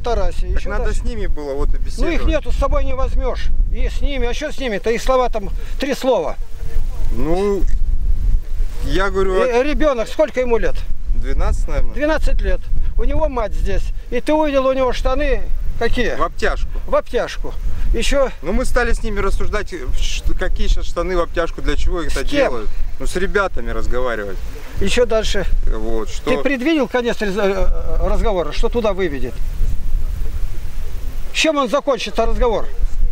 Тарасе. Так надо дальше с ними было вот и беседовать. Ну их нету, с собой не возьмешь. И с ними, а что с ними-то? Их слова там 3 слова. Ну, я говорю... Ребенок, сколько ему лет? 12, наверное. 12 лет. У него мать здесь. И ты увидел у него штаны какие? В обтяжку. В обтяжку. Еще... Ну мы стали с ними рассуждать, какие сейчас штаны в обтяжку, для чего их это делают. Ну с ребятами разговаривать. Еще дальше. Вот, что... Ты предвидел конец разговора, что туда выведет? Чем он закончится разговор?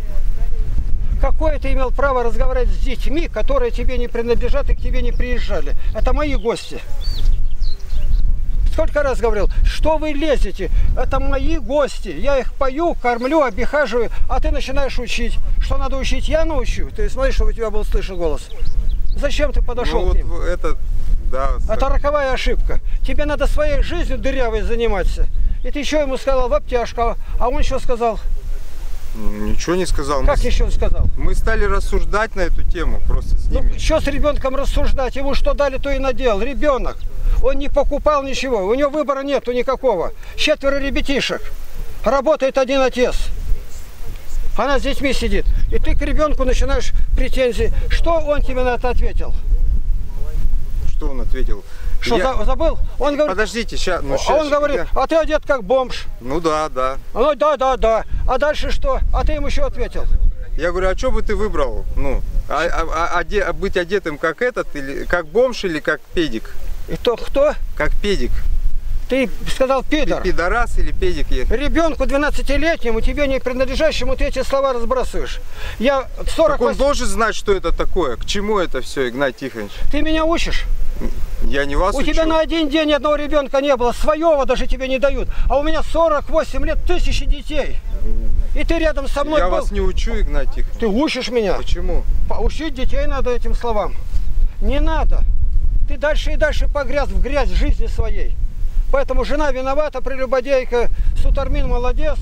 Какое ты имел право разговаривать с детьми, которые тебе не принадлежат и к тебе не приезжали? Это мои гости. Сколько раз говорил, что вы лезете? Это мои гости. Я их пою, кормлю, обихаживаю, а ты начинаешь учить. Что надо учить, я научу. Ты смотри, чтобы у тебя был слышен голос. Зачем ты подошел к ним? Вот это, да, это роковая ошибка. Тебе надо своей жизнью дырявой заниматься. И ты еще ему сказал в обтяжку, а он что сказал? Ничего не сказал. Как еще он сказал? Мы стали рассуждать на эту тему просто с ними. Ну, что с ребенком рассуждать? Ему что дали, то и наделал. Ребенок. Он не покупал ничего. У него выбора нету никакого. 4 ребятишек. Работает один отец. Она с детьми сидит. И ты к ребенку начинаешь претензии. Что он тебе на это ответил? Что он ответил? Что, забыл? Он говорит, подождите, сейчас. Ну, он говорит, а ты одет как бомж. Ну да, да. Ну да. А дальше что? А ты ему еще ответил. Я говорю, а что бы ты выбрал? Ну, быть одетым как этот, или как бомж, или как педик? И то кто? Как педик. Ты сказал пидор. Пидорас или педик есть? Ребенку 12-летнему, тебе не принадлежащему, ты эти слова разбрасываешь. Я 40. Так он должен знать, что это такое. К чему это все, Игнат Тихонович? Ты меня учишь? Я не вас учу. У тебя на один день ни одного ребенка не было. Своего даже тебе не дают. А у меня 48 лет, 1000 детей. И ты рядом со мной Я был. вас не учу, Игнат Тихонович. Ты учишь меня. Почему? Поучить детей надо этим словам. Не надо. Ты дальше и дальше погряз в грязь жизни своей. Поэтому жена виновата, прелюбодейка, Сутармин молодец.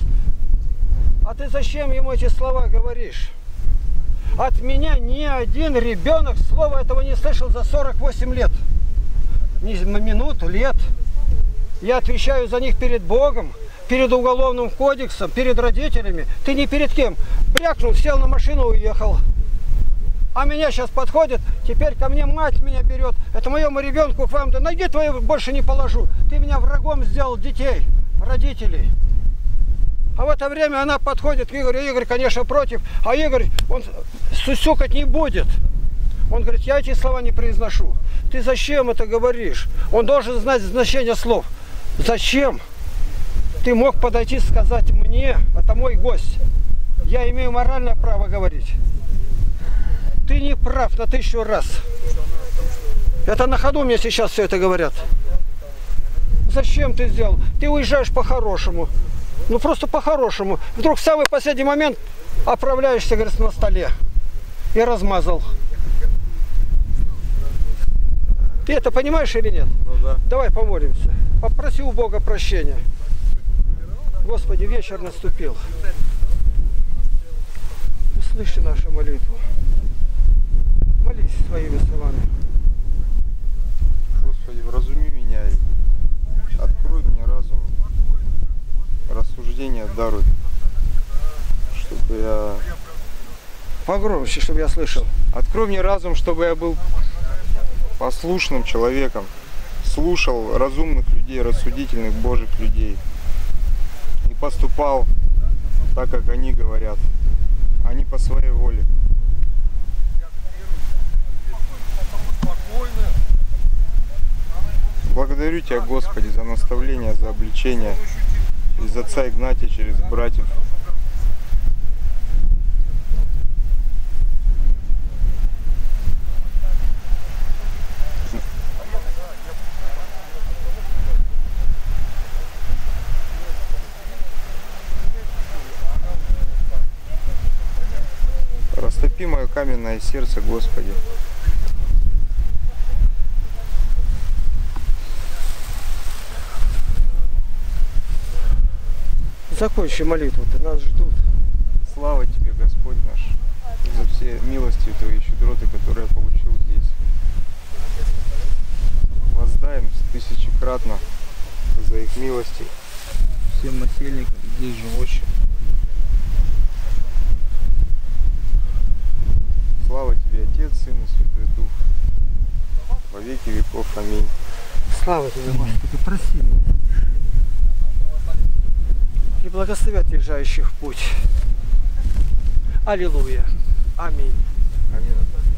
А ты зачем ему эти слова говоришь? От меня ни один ребенок слова этого не слышал за 48 лет. Не минуту, лет. Я отвечаю за них перед Богом, перед Уголовным кодексом, перед родителями. Ты не перед кем. Брякнул, сел на машину, уехал. А меня сейчас подходит, теперь ко мне мать меня берет. Это моему ребенку к вам, да ноги твои больше не положу. Ты меня врагом сделал детей, родителей. А в это время она подходит к Игорю. Игорь, конечно, против. А Игорь, он сусюкать не будет. Он говорит, я эти слова не произношу. Ты зачем это говоришь? Он должен знать значение слов. Зачем? Ты мог подойти и сказать мне, это мой гость. Я имею моральное право говорить. Ты не прав на 1000 раз. Это на ходу мне сейчас все это говорят. Зачем ты сделал? Ты уезжаешь по-хорошему. Ну просто по-хорошему. Вдруг в самый последний момент оправляешься, говорит, на столе. И размазал. Ты это понимаешь или нет? Ну, да. Давай помолимся. Попроси у Бога прощения. Господи, вечер наступил. Услыши нашу молитву. Молись своими словами. Господи, вразуми меня и открой мне разум. Рассуждение даруй, чтобы я... Погромче, чтобы я слышал. Открой мне разум, чтобы я был послушным человеком, слушал разумных людей, рассудительных Божьих людей и поступал так, как они говорят, а не по своей воле. Благодарю Тебя, Господи, за наставление, за обличение из отца Игнатия через братьев. Растопи мое каменное сердце, Господи. Закончи молитву-то, нас ждут. Слава Тебе, Господь наш, за все милости Твои и щедроты, которые я получил здесь. Воздаем 1000-кратно за их милости всем насельникам здесь живущим. Слава тебе, Отец, Сын и Святой Дух, во веки веков. Аминь. Слава тебе, Господи, прости меня. И благословят езжающих в путь. Аллилуйя. Аминь. Аминь.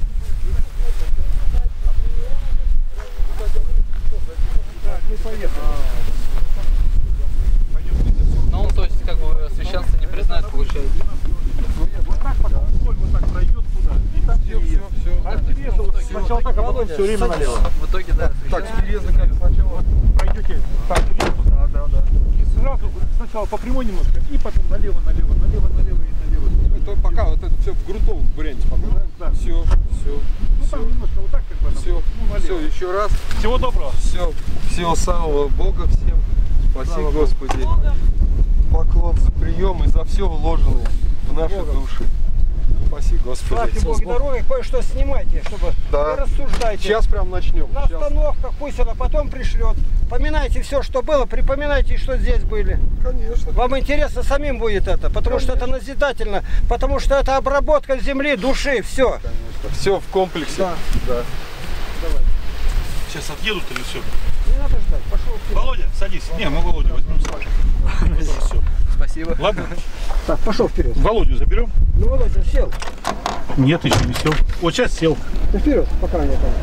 Ну, то есть, как бы, священство не признает, получается. Вот так потом, вот так пройдет туда. И там все. А с переезда сначала так, а потом все время налево. В итоге, да, Так, с переезда как сначала? Пройдете так, да. И сразу сначала по прямой немножко, и потом налево и налево. Это пока вот это все в грунтовом варианте пока, да? Да. Все. Ну там немножко вот так, как бы. Все, налево. все, еще раз. Всего доброго. Все, всего самого Бога всем. Спаси, Господи. Поклон за прием и за все вложенное в наши души. Спаси, Господи. Славьте Бога дорогой, кое-что снимайте, чтобы Да. не рассуждайте. Сейчас прям начнем. На остановках пусть она потом пришлет. Поминайте все, что было, припоминайте, что здесь были. Конечно. Вам интересно самим будет это, потому что это назидательно, потому что это обработка земли, души, все. Конечно. Все в комплексе. Да. Да. Сейчас отъедут или все? Не надо ждать, пошел вперед. Володя, садись. Не, мы Володю возьмем сразу. Потом все. Спасибо. Ладно? Так, пошел вперед. Володю заберем? Ну, Володя, сел. Нет, еще не сел. Вот сейчас сел. Ты вперед, пока они там.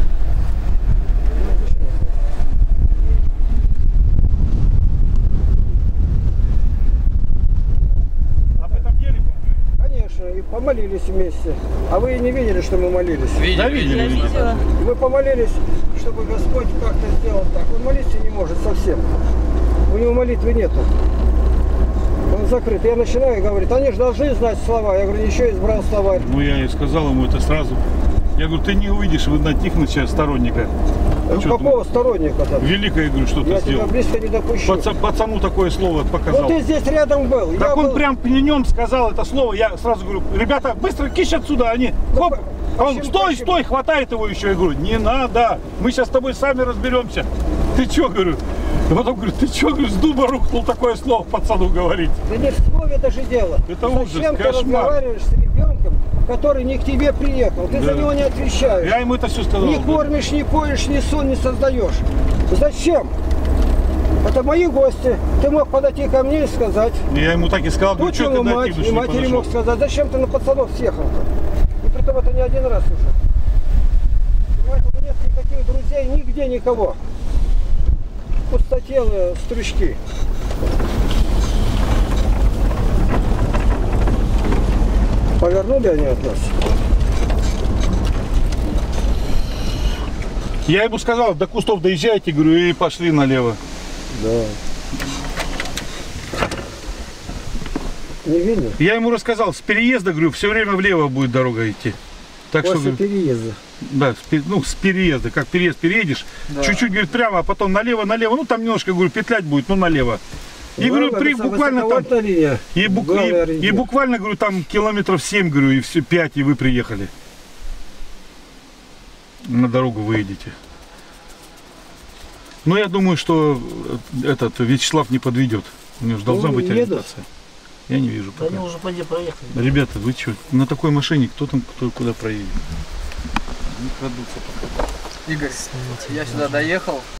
Об этом деле Конечно, и помолились вместе. А вы не видели, что мы молились? видели. Мы помолились, чтобы Господь как-то сделал так. Он молиться не может совсем. У него молитвы нету. Он закрыт. Я начинаю и говорит, они же должны знать слова. Я говорю, еще избрал словарь. Ну, я и сказал ему это сразу. Я говорю, ты не увидишь в Игнатия Тихоновича сторонника. Ну, Что какого сторонника-то? Великое, я говорю, что-то Я тебя сделал. близко не допущу. Пацану такое слово Ну показал. ты здесь рядом был. Так Я он был... прям при нем сказал это слово, я сразу говорю, ребята, быстро кищ отсюда, они, хоп, а он, стой, хватает его еще, я говорю, не надо, мы сейчас с тобой сами разберемся. Ты че, говорю, и потом говорю, ты че, говорю, с дуба рухнул такое слово пацану говорить. Да не в слове даже дело. Это ужас, Зачем ты кошмар. разговариваешь с ребенком, который не к тебе приехал? Ты за Да. него не отвечаешь. Я ему это все сказал. Не да. кормишь, не поешь, ни сон не создаешь. Зачем? Это мои гости. Ты мог подойти ко мне и сказать. Я ему так и сказал, говорю, Тут что его ты мать, Игнатьевич и не матери подошел? мог сказать, зачем ты на пацанов съехал-то? И притом это не один раз уже. Понимаете, у меня нет никаких друзей, нигде никого. Пустотелые стручки. Повернули они от нас. Я ему сказал, до кустов доезжайте, говорю, и пошли налево. Да. Не видно? Я ему рассказал, с переезда, говорю, все время влево будет дорога идти. Так После что, говорю, переезда. да, с переезда, как переезд переедешь, чуть-чуть, говорит, прямо, а потом налево, ну там немножко, говорю, петлять будет, ну налево. И говорю, буквально там, линия. и буквально, говорю, там километров 7, говорю, и все, 5, и вы приехали. На дорогу выедете. Но я думаю, что этот Вячеслав не подведет. У него же должна быть ориентация. Я не вижу пока. Они уже проехали. Ребята, вы что, на такой машине кто там, кто куда проедет? Не крадутся пока. Игорь, я сюда доехал.